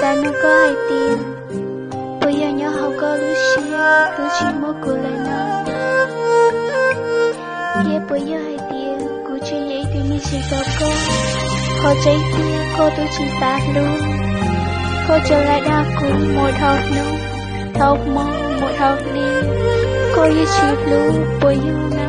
ta nó có hai tiền bây giờ nhớ học có lúc xia tôi chỉ một cô lại nó ye bây giờ hai tiền cô chỉ vậy tôi mi chỉ có cô họ chạy tiền cô tôi chỉ ta luôn cô trở lại đa cùng một học nữa học mong một học đi cô như chỉ luôn bây giờ nào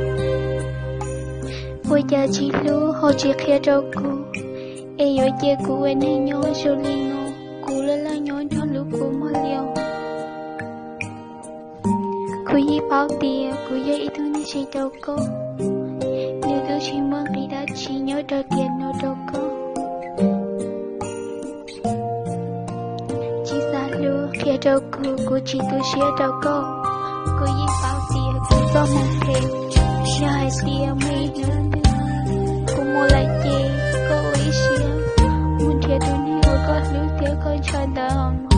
bây giờ chỉ luôn họ chỉ kia đâu cô ai ở chia cô anh ấy nhớ số linh ngô cô là nhớ cho lúc cô mà liều cô yi bao tiền cô dạy thứ như chỉ đâu cô nếu tôi chỉ mong khi đã chỉ nhớ đầu tiền nó đâu có chỉ xa luôn kia đâu cô chỉ tôi xia đâu cô yi bao tiền cô có một thêm nhớ hai tiền mấy nữa cô mua lại gì cô ý xia muốn thiệt tôi đi ở có lúc tiếc con chờ đợi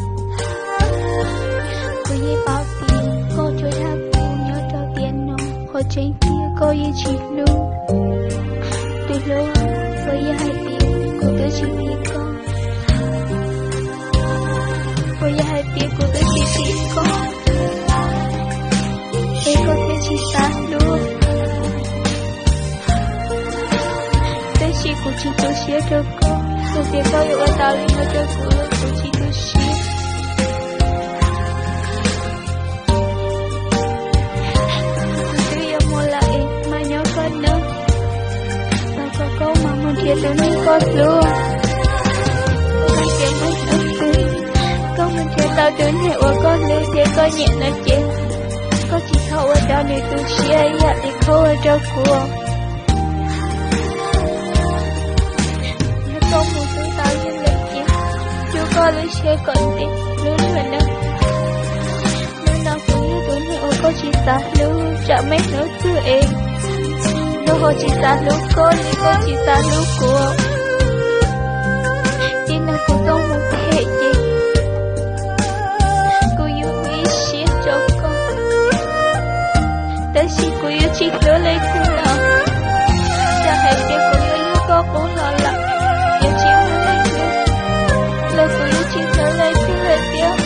cô yi bao tiền cô cho tháp cô nhớ đầu tiền nó họ trên kia cô yi chỉ luôn từ lâu với hai tiền cô tới chỉ biết con với hai tiền cô tới chỉ biết con để có thể chỉ sáng luôn tới chỉ cô chỉ tôi xía cho cô tôi biết có yêu anh ta lên nó cho cô chỉ tôi xía tôi yêu mua lại mà nhớ con nữa câu mà muốn thiệt tôi nên có luôn không chuyện mấy nữa tôi câu mình thiệt tao đến hệ ở con lưu thiệt có nhẹ là chết có chỉ thâu ở đó nếu tôi xia dạ thì khâu ở đó của nếu con muốn tôi tao như là chết chưa có lưu xia còn thì lưu rồi đâu lưu nào cũng như tôi hệ ở có chỉ ta lưu chả mấy nữa tôi em nó họ chỉ ta lúc cô nhưng cô chỉ ta lúc của chỉ là cô không một thể gì cô yêu quý xếp cho con tới khi cô yêu chỉ lỡ lấy thương lòng cha hãy biết cô yêu có bố lo lắng yêu chỉ lỡ lấy thương là cô yêu chỉ lỡ lấy thương là tiếc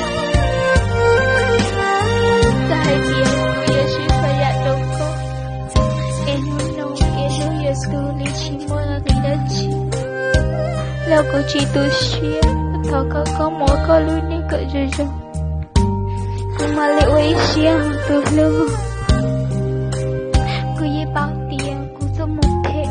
cha hãy biết cô yêu chỉ phải dạy đâu cô em tôi lý chỉ mua là cái đất chỉ là cô chỉ tôi xia thọ có mỗi có lui nên cỡ rồi cô mà lại ấy xia tôi luôn cô yi bao tiền cô cho một thế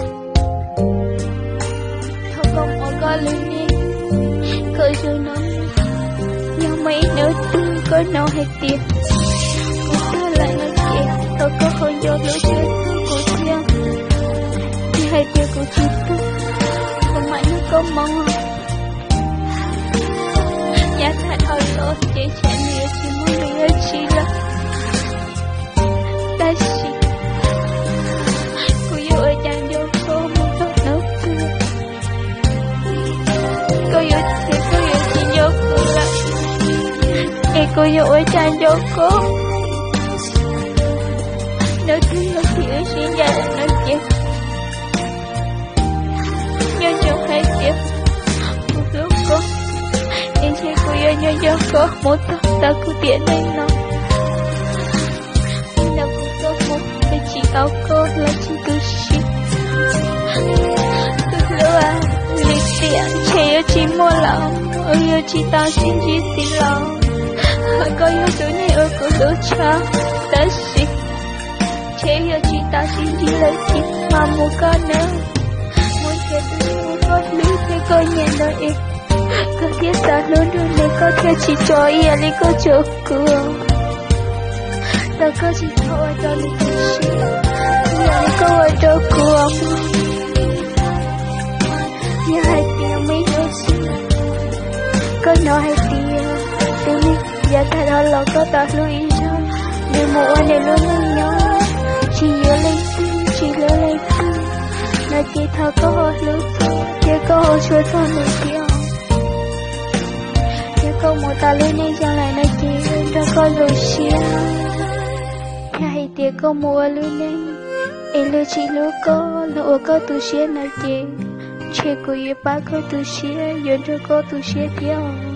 thọ có mỗi có lui nên cỡ rồi nó nhưng mấy nữa tôi có nào hết tiền cô đưa lại nó tiền thọ có hồi vô lối chơi cô tiền hai tia của chị tôi không mãi nó có mong nhà thật hơi tốt chỉ chạy nhiều chỉ muốn đi ở chị là ta chị cô yêu ở nhà vô cô muốn tốt nấu cơm cô yêu chị vô cô là em cô yêu ở nhà vô cô nấu cơm là chị ở chị nhà là nói chuyện nhớ trong hai tiếp một lúc có em sẽ cô yêu nhớ có một ta cứ tiện đây nó nhưng đâu cũng có một cái chỉ áo cô là chỉ cứ ship từ lâu à lịch tiện chỉ chỉ mua lòng yêu chỉ tao xin chỉ tin lòng có yêu tôi này ở cô đôi cha ta ship chỉ yêu chỉ tao xin chỉ lấy chỉ mà một con nữa có lưu thế có nhẹ đợi em có thiết xa luôn luôn để có thể chỉ cho yên đi có chỗ cửa ta có chỉ thôi cho đi có xí nhà đi có ở đâu cửa nhà hai tiền mấy đứa xí có nó hai tiền tôi giờ ta đó là có ta lưu ý rồi nếu một anh này luôn luôn nhớ chỉ nhớ lên tim chỉ nhớ lên tim là chỉ thao có hồi lúc chỉ có hồi chúa thao này kia chỉ có một ta lên đây chẳng lại là chỉ cho có rồi xia hay chỉ có mua lên đây em lưu chỉ lưu có lúa có tu xia là chỉ che cô ye ba cô tu xia yo cho cô tu xia kia